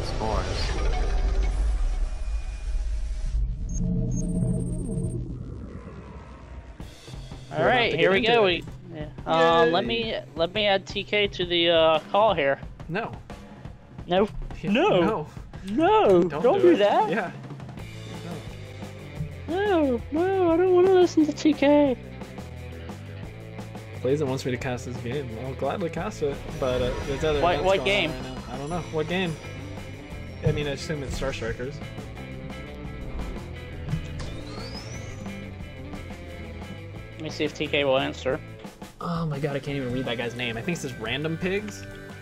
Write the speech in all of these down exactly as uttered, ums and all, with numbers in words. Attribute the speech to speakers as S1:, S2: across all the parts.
S1: Spores.
S2: All right, here we go. We, yeah. um, let me let me add T K to the uh, call here.
S3: No.
S2: No.
S3: Yeah,
S2: no.
S3: No.
S2: No.
S3: Don't,
S2: Don't
S3: do,
S2: do
S3: it.
S2: that.
S3: Yeah.
S2: No. No. I don't want to listen to T K.
S3: Blazen wants me to cast this game. I'll gladly cast it, but uh, there's other
S2: What,
S3: events
S2: what
S3: going
S2: game?
S3: on right now. I don't know. What game? I mean, I assume it's Star Strikers.
S2: Let me see if T K will answer.
S3: Oh my god, I can't even read that guy's name. I think it says Random Pigs.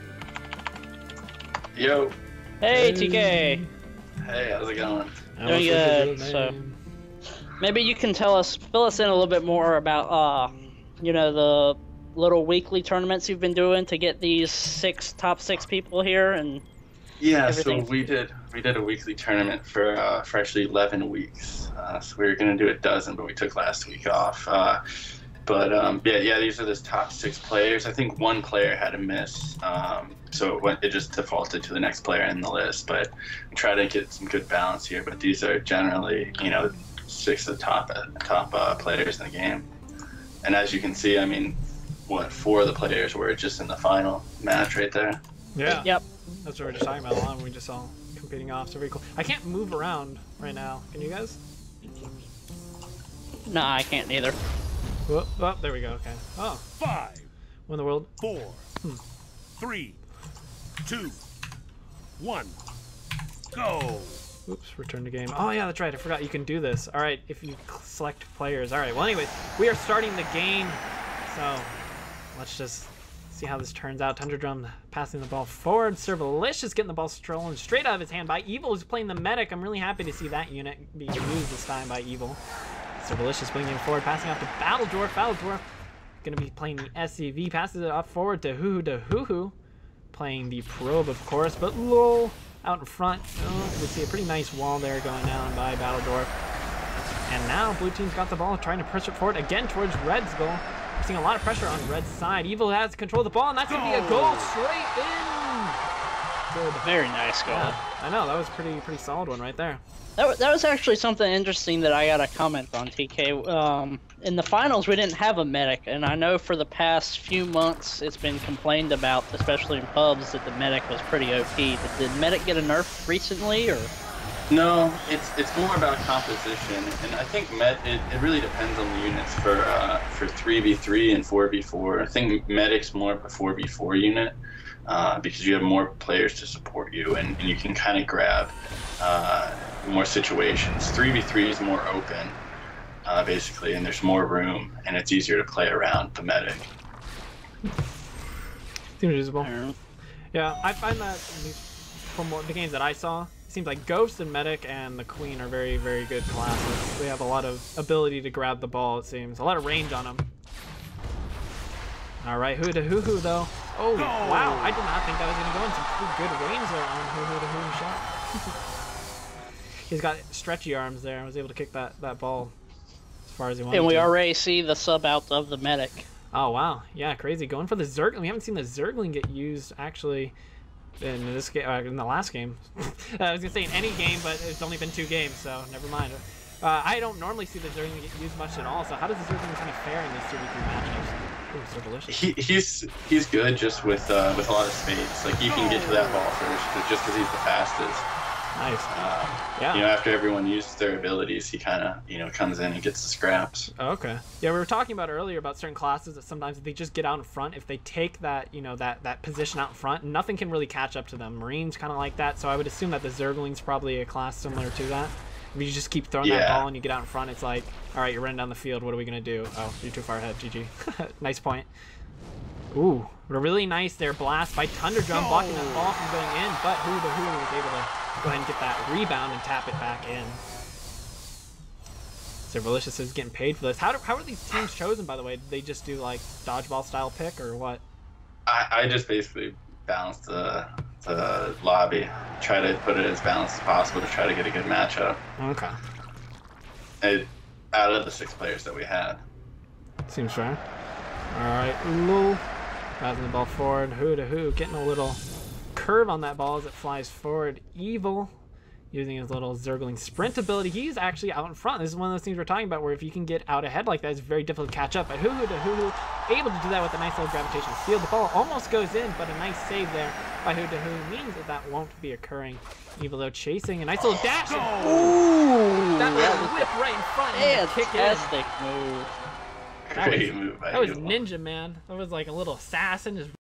S4: Yo.
S2: Hey, T K.
S4: Hey, how's it going?
S3: I
S2: Doing
S3: almost looked at your
S2: good. So
S3: name.
S2: maybe you can tell us, fill us in a little bit more about, uh, you know, the little weekly tournaments you've been doing to get these six top six people here and.
S4: Yeah,
S2: Everything.
S4: so we did we did a weekly tournament for uh, for actually eleven weeks. Uh, so we were gonna do a dozen, but we took last week off. Uh, but um, yeah, yeah, these are the top six players. I think one player had a miss, um, so it, went, it just defaulted to the next player in the list. But we try to get some good balance here. But these are generally, you know, six of the top uh, top uh, players in the game. And as you can see, I mean, what four of the players were just in the final match right there.
S3: Yeah.
S2: Yep.
S3: That's what we were just talking about. A lot we just saw competing off. So very cool. I can't move around right now. Can you guys?
S2: Nah, I can't either.
S3: Whoop, oh, there we go. Okay. Oh,
S5: Five,
S3: win the world.
S5: four, three, two, one, go.
S3: Oops, return to game. Oh yeah, that's right. I forgot you can do this. All right, if you select players. All right. Well, anyways, we are starting the game. So let's just see how this turns out. Thunderdrum passing the ball forward. Servalicious getting the ball stolen straight out of his hand by Evil, who's playing the medic. I'm really happy to see that unit being used this time by Evil. Servalicious bringing it forward, passing off to Battledwarf. Battledwarf going to be playing the S C V. Passes it off forward to Hoo Hoo to Hoo Hoo. Playing the probe, of course, but lol. Out in front, oh, we see a pretty nice wall there going down by Battledwarf. And now blue team's got the ball, trying to push it forward again towards Red's goal. We're seeing a lot of pressure on Red's side. Evil has control of the ball, and that's going to be a goal straight in. Good.
S2: Very nice goal.
S3: Yeah, I know, that was pretty pretty solid one right there.
S2: That, wa- that was actually something interesting that I got to comment on, T K. Um, in the finals, we didn't have a medic, and I know for the past few months it's been complained about, especially in pubs, that the medic was pretty O P. But did medic get a nerf recently, or?
S4: No, it's it's more about composition, and I think med it, it really depends on the units for uh, for three v three and four v four. I think medic's more of a four v four unit uh, because you have more players to support you, and, and you can kind of grab uh, more situations. three v three is more open, uh, basically, and there's more room, and it's easier to play around the medic.
S3: Seems usable. Yeah, I find that from what the games that I saw, it seems like Ghost and Medic and the Queen are very, very good classes. They have a lot of ability to grab the ball, it seems. A lot of range on them. All right, Hoo to Hoo Hoo, though. Oh, wow, I did not think that was going to go in. Some pretty good range there on Hoo Hoo to Hoo Hoo shot. He's got stretchy arms there. I was able to kick that, that ball as far as he wanted
S2: And we
S3: to.
S2: already see the sub out of the medic.
S3: Oh, wow. Yeah, crazy. Going for the Zergling. We haven't seen the Zergling get used, actually, in this game, uh, in the last game. I was going to say in any game, but it's only been two games, so never mind. Uh, I don't normally see the Zergling get used much at all, so how does the Zergling kind of fare in these two v three matchups? Ooh, so delicious.
S4: He, he's he's good just with uh, with a lot of spades. Like he can get to that ball first, but just because he's the fastest.
S3: Nice.
S4: Um,
S3: Yeah.
S4: You know, after everyone uses their abilities, he kind of you know comes in and gets the scraps.
S3: Oh, okay. Yeah, we were talking about earlier about certain classes that sometimes they just get out in front. If they take that, you know, that that position out in front, nothing can really catch up to them. Marines kind of like that, so I would assume that the Zergling's probably a class similar to that. If you just keep throwing that
S4: Yeah.
S3: ball and you get out in front, it's like, all right, you're running down the field. What are we gonna do? Oh, you're too far ahead. G G. Nice point. Ooh, really nice there. Blast by Thunderdrum, blocking that ball from going in, but Hoo the Hoo was able to go ahead and get that rebound and tap it back in. Servalicious is getting paid for this. How do, how are these teams chosen, by the way? Did they just do like dodgeball style pick or what?
S4: I, I just basically balance the the lobby, try to put it as balanced as possible to try to get a good matchup.
S3: Okay.
S4: It, out of the six players that we had.
S3: Seems fair. All right, Lul passing the ball forward. Who to who, getting a little curve on that ball as it flies forward. Evil, using his little Zergling sprint ability, he's actually out in front. This is one of those things we're talking about where if you can get out ahead like that, it's very difficult to catch up. But Huhu to Huhu, able to do that with a nice little gravitational field. The ball almost goes in, but a nice save there by Huhu to Huhu means that that won't be occurring. Evil though chasing a nice little dash.
S2: Ooh,
S3: That
S2: that
S3: little
S2: was
S3: whip right in front and kick in.
S2: fantastic move.
S3: That was,
S4: Great move. by
S3: that was
S4: Evil.
S3: ninja, man. That was like a little assassin just.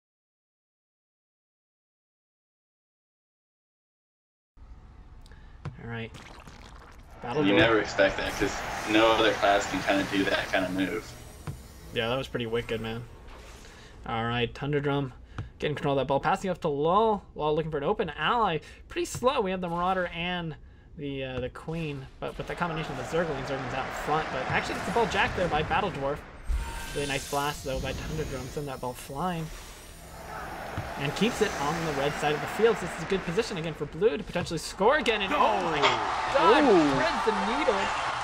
S3: All right. Battle
S4: You
S3: Dwarf.
S4: never expect that because no other class can kind of do that kind of move.
S3: Yeah, that was pretty wicked, man. All right, Thunder Drum getting control of that ball, passing up to Lull while looking for an open ally. Pretty slow. We have the Marauder and the uh, the Queen, but with the combination of the Zergling, Zergling's out in front. But actually, it's the ball jacked there by Battle Dwarf. Really nice blast though by Thunder Drum, send that ball flying. And keeps it on the red side of the field. So this is a good position again for Blue to potentially score again. And oh my god,
S2: Ooh.
S3: threads the needle.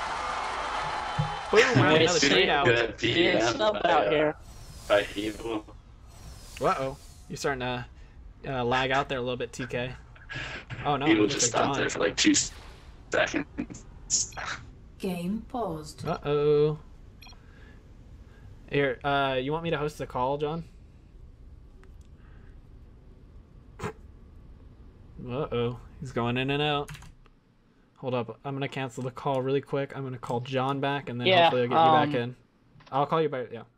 S3: Boom, we have another
S2: see,
S3: trade out.
S4: Good beat
S2: Yeah,
S4: down
S2: snub
S4: by,
S2: out
S4: uh,
S2: here.
S4: by Evil.
S3: Uh-oh. You're starting to uh, lag out there a little bit, T K. Oh no.
S4: Evil
S3: looks
S4: just
S3: like
S4: stopped
S3: John.
S4: there for like two seconds.
S1: Game paused.
S3: Uh-oh. Here, uh, you want me to host the call, John? Uh-oh. He's going in and out. Hold up. I'm going to cancel the call really quick. I'm going to call John back, and then
S2: Yeah,
S3: hopefully I'll get
S2: um,
S3: you back in. I'll call you back, yeah.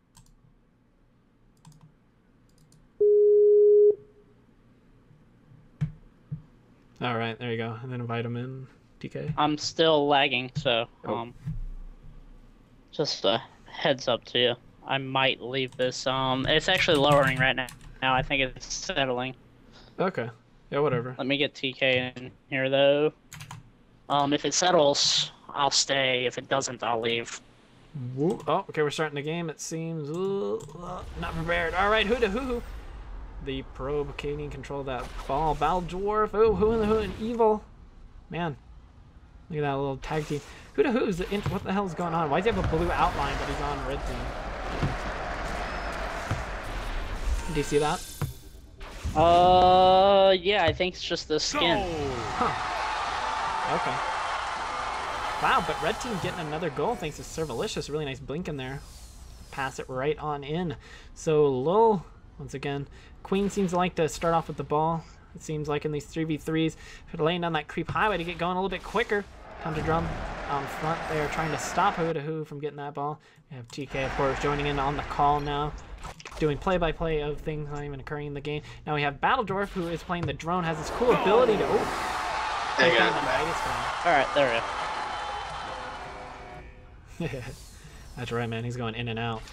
S3: All right, there you go. And then invite him in, T K.
S2: I'm still lagging, so
S3: Oh.
S2: um, just a heads up to you. I might leave this. Um, it's actually lowering right now. Now I think it's settling.
S3: Okay. Yeah, whatever.
S2: Let me get T K in here though. Um, if it settles, I'll stay. If it doesn't, I'll leave.
S3: Woo. Oh, okay, we're starting the game, it seems. Uh, uh, not prepared. All right, Huda Hoo. The probe gaining control of that ball. Battle Dwarf. Oh, Who in the Who and Evil. Man, look at that little tag team. Huda Hoo is the int- what the hell is going on? Why does he have a blue outline but he's on red team? Do you see that?
S2: Uh, yeah, I think it's just the skin.
S5: Goal.
S3: Okay. Wow, but red team getting another goal thanks to Servalicious. Really nice blink in there. Pass it right on in. So Lul, once again, Queen seems to like to start off with the ball. It seems like in these three v threes, laying down that creep highway to get going a little bit quicker. Thunder Drum on front there trying to stop Who to Who from getting that ball. We have T K, of course, joining in on the call now, doing play-by-play of things not even occurring in the game. Now we have Battle Dwarf, who is playing the drone, has this cool ability to... Oh,
S4: They
S3: take
S4: got
S3: down
S4: it
S3: the
S4: back.
S3: Midas Gun.
S2: All right, there we go.
S3: That's right, man. He's going in and out.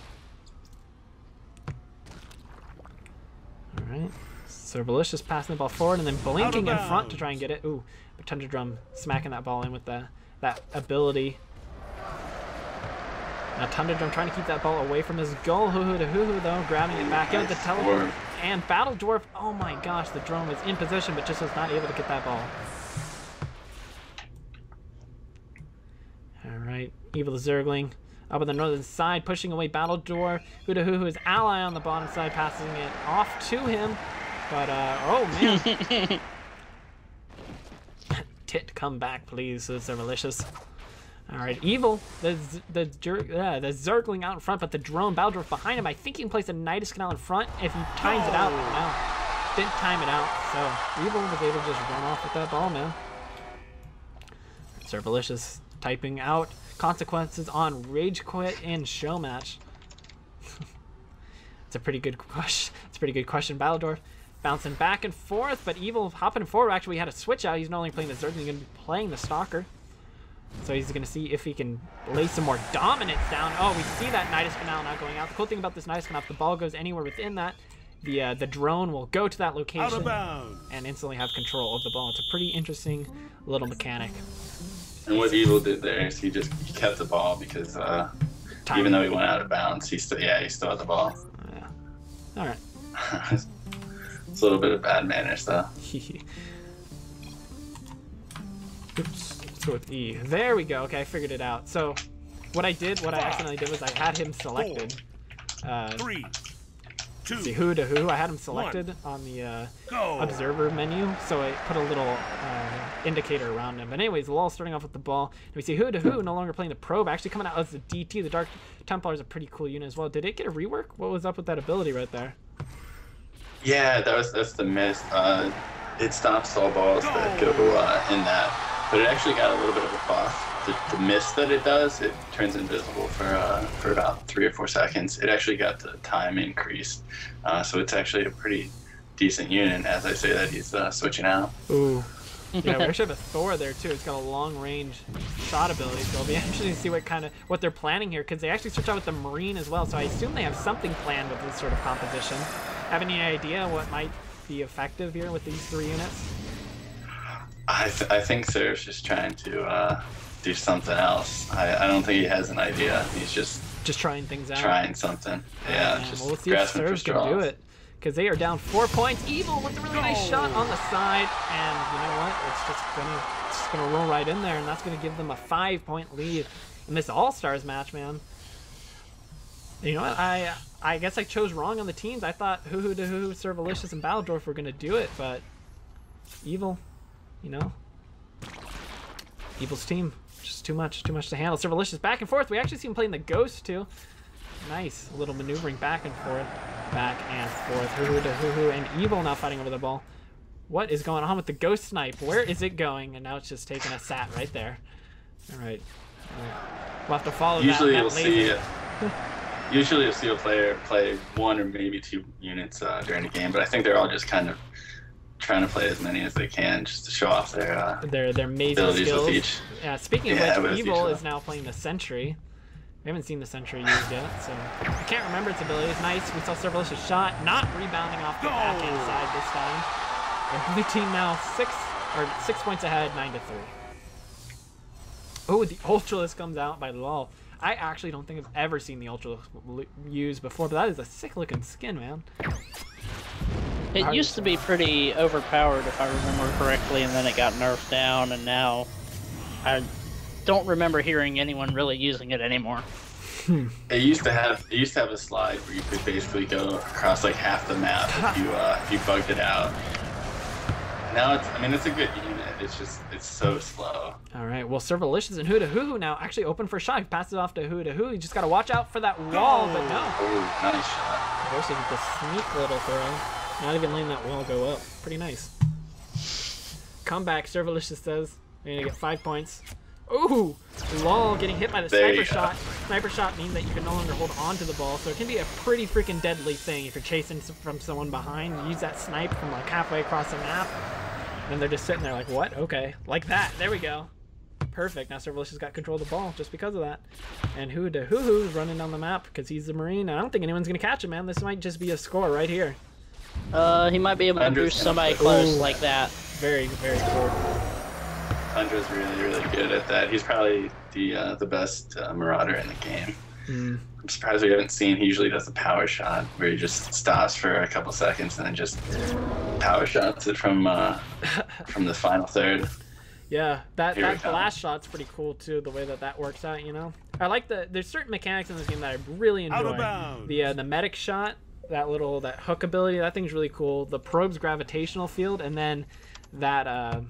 S3: All right. Servalicious passing the ball forward and then blinking in front to try and get it. Ooh, but Thunder Drum smacking that ball in with the that ability. Now Thunder Drum trying to keep that ball away from his goal. Hoo Hoo to Hoo Hoo though, grabbing it back in with the teleport.
S4: Dwarf.
S3: And Battle Dwarf. Oh my gosh, the drone was in position but just was not able to get that ball. All right, Evil the Zergling up on the northern side, pushing away Battle Dwarf. Hoo to Hoo Hoo is ally on the bottom side, passing it off to him. But, uh, oh man. Tit, come back, please. Those are malicious. All right, Evil, the z- the jer- uh, the Zergling out in front, but the drone Baldorf behind him. I think he can place a Nidus Canal in front if he times it out. No, didn't time it out. So Evil was able to just run off with that ball, man. Servalicious typing out consequences on Rage Quit and Show Match. It's a pretty good question. It's a pretty good question, Baldorf. Bouncing back and forth, but Evil hopping forward. Actually, he had a switch out. He's not only playing the Zergling, he's going to be playing the Stalker. So he's going to see if he can lay some more dominance down. Oh, we see that Nidus Canal now going out. The cool thing about this Nidus Canal, if the ball goes anywhere within that, the uh, the drone will go to that
S5: Out
S3: location
S5: of bounds.
S3: and instantly have control of the ball. It's a pretty interesting little mechanic.
S4: And what Evil did there is he just he kept the ball because uh,
S3: Time.
S4: even though he went out of bounds, he still yeah he still had the ball.
S3: Yeah. All right.
S4: It's a little bit of bad manners though.
S3: Oops. Let's go with E. There we go. Okay, I figured it out. So, what I did, what I accidentally did was I had him selected. Uh,
S5: Three,
S3: Let's see, who to who. I had him selected on the uh,
S5: Go.
S3: observer menu, so I put a little uh, indicator around him. But anyways, Lol starting off with the ball. And we see who to who no longer playing the probe, actually coming out as the D T. The Dark Templar is a pretty cool unit as well. Did it get a rework? What was up with that ability right there?
S4: Yeah, that was that's the miss. Uh, it stops all balls that go uh, in that, but it actually got a little bit of a buff. The, the miss that it does, it turns invisible for uh, for about three or four seconds. It actually got the time increased, uh, so it's actually a pretty decent unit. As I say that, he's uh, switching out.
S3: Ooh. Yeah, we actually have a Thor there too. It's got a long-range shot ability, so it'll be interesting to see what kind of what they're planning here, because they actually switched out with the Marine as well. So I assume they have something planned with this sort of composition. Have any idea what might be effective here with these three units?
S4: I th I think Ser's just trying to uh, do something else. I, I don't think he has an idea. He's just
S3: just trying things out.
S4: Trying something. Yeah,
S3: yeah
S4: just
S3: well, let's see if
S4: grasping for
S3: Serge can
S4: straws.
S3: do it, because they are down four points. Evil with a really nice shot on the side, and you know what? It's just gonna it's just gonna roll right in there, and that's gonna give them a five-point lead in this All-Stars match, man. You know what? I I guess I chose wrong on the teams. I thought Hoo Hoo to Hoo, Servalicious, and Battledorf were gonna do it, but Evil, you know, Evil's team just too much, too much to handle. Servalicious back and forth. We actually see him playing the Ghost too. Nice little maneuvering back and forth, back and forth. Hoo Hoo to Hoo Hoo and Evil now fighting over the ball. What is going on with the Ghost Snipe? Where is it going? And now it's just taking a sat right there. All right, all right. We'll have to follow
S4: Usually
S3: that.
S4: you'll
S3: that
S4: see.
S3: laser.
S4: Usually you'll see a player play one or maybe two units uh, during the game, but I think they're all just kind of trying to play as many as they can just to show off their uh,
S3: their their amazing
S4: abilities
S3: skills.
S4: with each.
S3: Yeah. Speaking of
S4: Yeah,
S3: which,
S4: with
S3: Evil
S4: each
S3: is now playing the Sentry. We haven't seen the Sentry used yet, so I can't remember its abilities. Nice. We saw Servalicious shot, not rebounding off the backhand side this time. And blue team now six or six points ahead, nine to three. Oh, the Ultralisk comes out by Lol. I actually don't think I've ever seen the Ultralisk used before, but that is a sick looking skin, man.
S2: It
S3: How
S2: used to be pretty overpowered, if I remember correctly, and then it got nerfed down, and now I don't remember hearing anyone really using it anymore.
S4: It used to have it used to have a slide where you could basically go across like half the map if you uh, if you bugged it out. Now it's I mean it's a good unit. It's just it's so slow.
S3: All right, well, Servalicious and Hoo to Hoo Hoo now actually open for a shot. He passes it off to Hoo to Hoo. You just got to watch out for that wall, but no.
S4: Oh, nice shot.
S3: Versus with the sneak little throw. Not even letting that wall go up. Pretty nice. Comeback, Servalicious says. You're going to get five points. Ooh! Lol getting hit by the
S4: There
S3: sniper
S4: you go.
S3: shot. Sniper shot means that you can no longer hold on to the ball, so it can be a pretty freaking deadly thing if you're chasing s- from someone behind. You use that snipe from like halfway across the map, and they're just sitting there like, what? Okay. Like that. There we go. Perfect. Now Servalicious got control of the ball just because of that. And Hoo to Hoo Hoo is running down the map because he's the Marine. I don't think anyone's going to catch him, man. This might just be a score right here.
S2: Uh, he might be able to
S4: Andrew's
S2: boost
S4: gonna
S2: somebody
S4: put-
S2: close
S3: Ooh.
S2: like that.
S3: Very, very cool.
S4: Tundra's really really good at that. He's probably the uh, the best uh, Marauder in the game.
S3: Mm.
S4: I'm surprised we haven't seen. He usually does the power shot where he just stops for a couple seconds and then just power shots it from uh, from the final third.
S3: Yeah, that,
S4: Here we
S3: that
S4: go.
S3: blast shot's pretty cool too, the way that that works out, you know? I like the, there's certain mechanics in this game that I really
S5: Out of
S3: enjoy.
S5: bounds.
S3: The uh, the medic shot, that little, that hook ability, that thing's really cool. The probe's gravitational field, and then that, uh,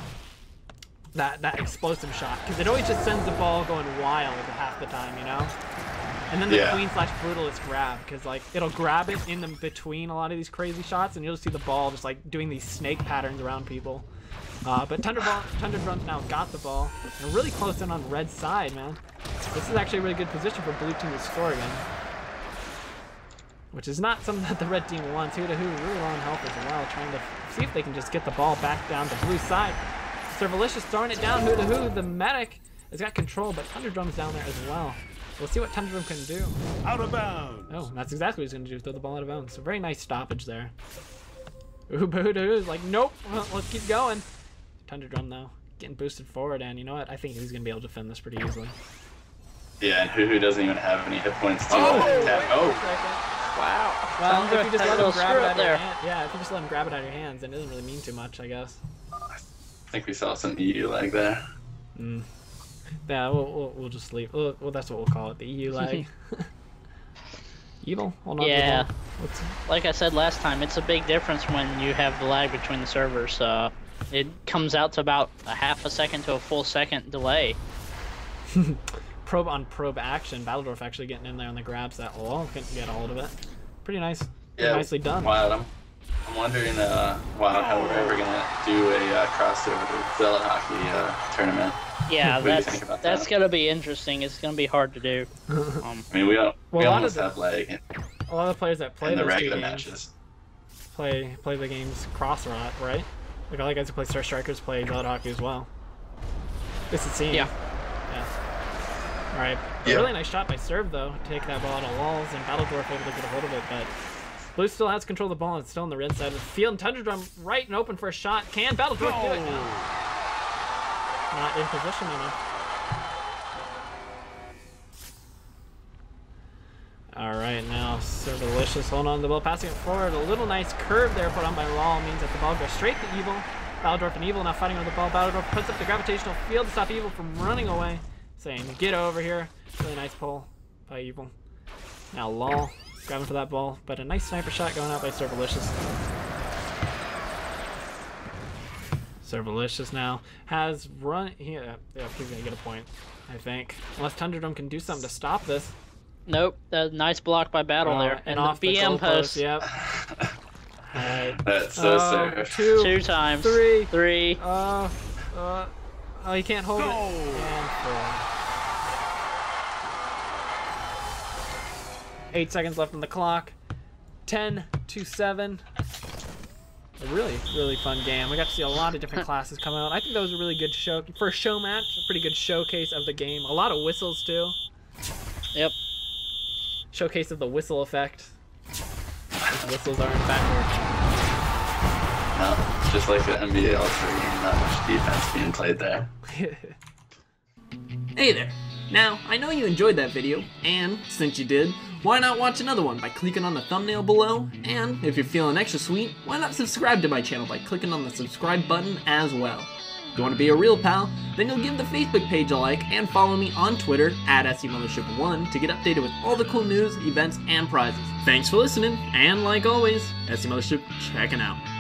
S3: that, that explosive shot, because it always just sends the ball going wild half the time, you know? And then the
S4: Yeah.
S3: Queen slash Brutalist grab, because like it'll grab it in the between a lot of these crazy shots, and you'll just see the ball just like doing these snake patterns around people. Uh, but Tundra, ball, Tundra Drums now got the ball. They're really close in on Red's side, man. This is actually a really good position for Blue Team to score again. Which is not something that the Red Team wants. Hoo to Hoo really low on health as well, trying to see if they can just get the ball back down to Blue side. Servalicious throwing it down. Hoo to Hoo, the medic, has got control, but Tundra Drum's down there as well. We'll see what Tundra Drum can do.
S5: Out of bounds.
S3: Oh, that's exactly what he's going to do, throw the ball out of bounds. So very nice stoppage there. Ooh, Hoo to Hoo is like, nope, well, let's keep going. Tundra Drum though, getting boosted forward, and you know what? I think he's gonna be able to defend this pretty easily.
S4: Yeah, and Hoo Hoo doesn't even have any hit points to
S3: Oh!
S4: attack. Oh,
S2: Wow.
S3: Well,
S2: Tundra
S3: if you just
S2: had
S3: let
S2: a
S3: him
S2: little
S3: grab
S2: screw
S3: it
S2: up
S3: out of your
S2: there.
S3: hand, yeah, if you just let him grab it out of your hands, then it doesn't really mean too much, I guess.
S4: I think we saw some E U lag there.
S3: Mm. Yeah, we'll, we'll we'll just leave. Well, well, that's what we'll call it, the E U lag. Evil, hold on
S2: Yeah.
S3: to the ball. What's...
S2: Like I said last time, it's a big difference when you have the lag between the servers. Uh, it comes out to about a half a second to a full second delay.
S3: Probe on probe action. Battledorf actually getting in there on the grabs. That wall couldn't get a hold of it. Pretty nice. Pretty
S4: Yeah,
S3: nicely done.
S4: Wild. I'm, I'm wondering, uh, wow, how we're ever gonna do a uh, crossover to Zealot Hockey uh, tournament.
S2: Yeah,
S4: What do you
S2: that's
S4: think about
S2: that's
S4: that?
S2: gonna be interesting. It's gonna be hard to do. Um,
S4: I mean, we don't.
S3: Well,
S4: we
S3: a lot
S4: almost
S3: of the-
S4: have lag in,
S3: A lot of the players that play
S4: in the
S3: those two
S4: regular
S3: games
S4: matches.
S3: play play the games cross rot, right? Like all the guys who play Star Strikers play Zealot Hockey as well. This it seems.
S2: Yeah.
S3: Yeah. All right. A
S4: Yeah.
S3: really nice shot by Serve though. Take that ball out of walls and Battledorf able to get a hold of it, but Blue still has control of the ball and it's still on the red side of the field. And Tundra Drum right and open for a shot. Can Battledorf do it? No. Not in position enough. All right, now Servalicious holding on to the ball, passing it forward. A little nice curve there put on by Law means that the ball goes straight to Evil. Battledorf and Evil now fighting over the ball. Battledorf puts up the gravitational field to stop Evil from running away, saying, "Get over here." Really nice pull by Evil. Now Law grabbing for that ball, but a nice sniper shot going out by Servalicious. Servalicious now has run. Yeah, yeah, he's gonna get a point, I think, unless Tunderdome can do something to stop this.
S2: nope, a nice block by Battle
S3: Uh,
S2: there,
S3: and
S2: and
S3: off
S2: the B M
S3: goalpost,
S2: post
S3: Yep. Alright.
S4: That's so
S3: Uh,
S4: Serve.
S3: two,
S2: two times,
S3: three.
S2: three.
S3: Uh, uh, oh, you can't hold
S5: Go.
S3: it. And four. Eight seconds left on the clock. Ten to seven. A really, really fun game. We got to see a lot of different classes come out. I think that was a really good show for a show match. A pretty good showcase of the game. A lot of whistles too.
S2: Yep.
S3: Showcase of the whistle effect. Whistles are in fact
S4: No, just like the N B A All-Star game, not much defense being played there.
S3: working.
S6: Hey there! Now, I know you enjoyed that video, and since you did, why not watch another one by clicking on the thumbnail below? And if you're feeling extra sweet, why not subscribe to my channel by clicking on the subscribe button as well? If you want to be a real pal, then you'll give the Facebook page a like and follow me on Twitter at S E Mothership one to get updated with all the cool news, events, and prizes. Thanks for listening, and like always, S E Mothership checking out.